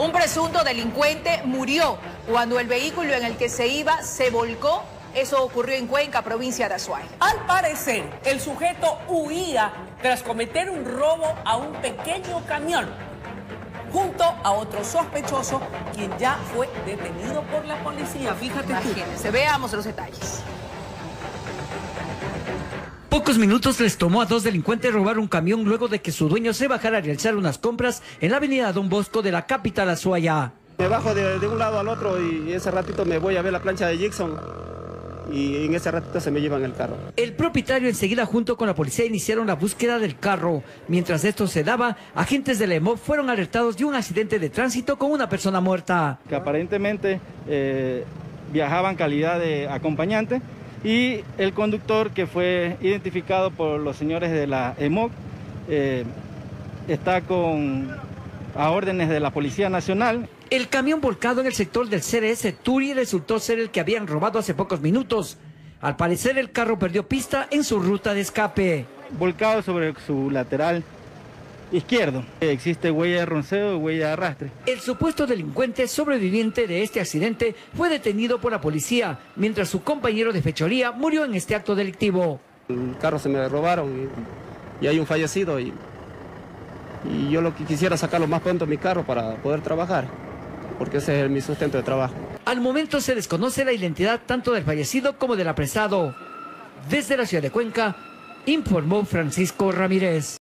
Un presunto delincuente murió cuando el vehículo en el que se iba se volcó. Eso ocurrió en Cuenca, provincia de Azuay. Al parecer, el sujeto huía tras cometer un robo a un pequeño camión, junto a otro sospechoso, quien ya fue detenido por la policía. Fíjate tú. Imagínense, veamos los detalles. Pocos minutos les tomó a 2 delincuentes robar un camión luego de que su dueño se bajara a realizar unas compras en la avenida Don Bosco de la capital azuaya. Me bajo de un lado al otro y ese ratito me voy a ver la plancha de Jackson y en ese ratito se me llevan el carro. El propietario enseguida junto con la policía iniciaron la búsqueda del carro. Mientras esto se daba, agentes de la EMOV fueron alertados de un accidente de tránsito con una persona muerta. Que aparentemente viajaba en calidad de acompañante. Y el conductor, que fue identificado por los señores de la EMOV, está a órdenes de la Policía Nacional. El camión volcado en el sector del CRS Turi resultó ser el que habían robado hace pocos minutos. Al parecer el carro perdió pista en su ruta de escape. Volcado sobre su lateral izquierdo. Existe huella de ronceo y huella de arrastre. El supuesto delincuente sobreviviente de este accidente fue detenido por la policía, mientras su compañero de fechoría murió en este acto delictivo. El carro se me robaron y hay un fallecido y yo lo que quisiera sacar lo más pronto mi carro para poder trabajar, porque ese es mi sustento de trabajo. Al momento se desconoce la identidad tanto del fallecido como del apresado. Desde la ciudad de Cuenca, informó Francisco Ramírez.